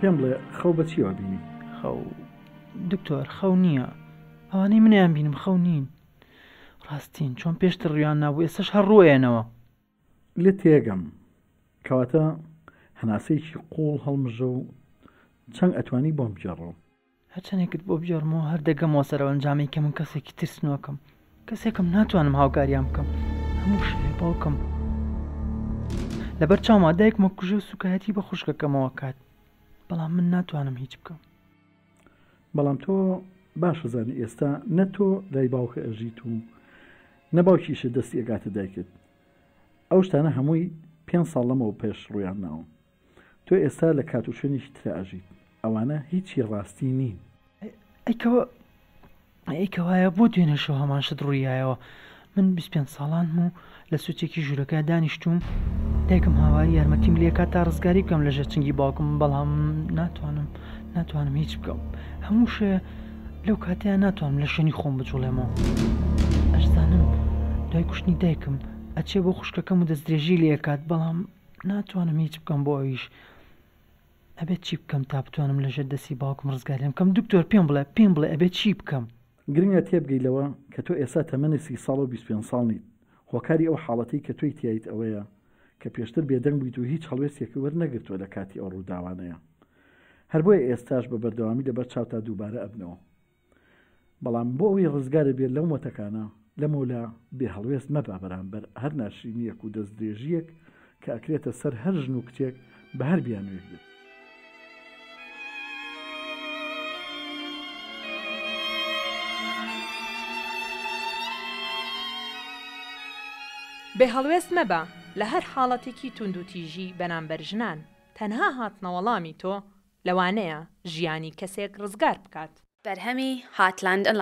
پێم بڵێ خەو بەچیەوە بینی؟ خەو دکتۆر خەو نییە، ئەوانەی منیان بینم خەو نین. ڕاستین چۆن پێشتر ڕویان نابوو ئێستش هەر ڕوێنەوە. لێ تێگەم کەواتە هەناسەیەکی قوڵ هەڵمژە و چەند ئەتوانی بۆم بجێڕەوە. هەرچەندێکت بۆ بجێڕمەوە هەر دەگەمەوە سەرەوە ئەنجامەی کە من کەسێکی ترسنۆکەم، کەسێکم ناتوانم هاوکاریان بکەم، هەموو شێ باوکم لەبەر چاوما دایکمە کوژە و سوکایەتی بە خوشکەکەمەوە کات، بەڵام من ناتوانم هیچ بکەم. بەڵام تۆ باشە زانی ئێستا نە تۆ لای باوکە ئەژیت و نە باوکیشە دەستی ئەگاتە دایکت. ئەو شتانە هەمووی 5 ساڵ لەمەوە پێش ڕویان ناوە. تۆ ئێستا لە کات و شوێنێکی ترە ئەژیت، ئەوانە هیچی ڕاستی نین. ئەیکەوایە بۆ دوێنێ شەو هەمان شت ڕوویایەوە. من 25 ساڵانم و لە سوچێکی ژوورەکە دانیشتوم، دایکم هاواری یارمەتیم لێکات تا ڕزگاری بکەم لە ژێر چنگی باوکم، بەڵام ناتوانم هیچ بکەم. هەموو شێ لەو کاتەیە ناتوانم لە شوێنی خۆم بجوڵێمەوە. ئەشزانم دوای کوشتنی دایکم ئەچێ بۆ خوشکەکەم و دەستدرێژی لێکات، بەڵام ناتوانم هیچ بکەم بۆ ئەویش. ئەبێت چی بکەم تا بتوانم لەژێر دەستی باوکم ڕزگاریم بکەم؟ دکتۆر پێم بڵێ ئەبێت چی بکەم؟ گرنگە تێبگەیلەوە کە تۆ ئێستا تەمەنی 30 ساڵ و 25 ساڵ نیت. هۆکاری ئەو حاڵەتی کە تۆی تیایت ئەوەیە کە پێشتر بێدەنگ بوویت و هیچ هەڵوێستێکی وەرنەگرتووە لە کاتی ئەو ڕووداوانەیە. هەر بۆیە ئێستاش بە بەردەوامی لەبەر چاوتا دووبارە ئەبنەوە. بەڵام بۆ ئەوەی ڕزگارە بێت لەو مۆتەکانە لەمەولا بێ هەڵوێست مەبا بەرامبەر هەر ناشرینیەک و دەستدرێژیەک کە ئەکرێتە سەر هەر ژن و کچێک بە هەر بیانوێک بێت. بێ هەڵوێست مەبە لە هەر حاڵەتێکی توند و تیژی بەرامبەر ژنان. تەنها هاتنەوەڵامی تۆ لەوانەیە ژیانی کەسێک ڕزگار بکات. بەرهەمی هاتلاند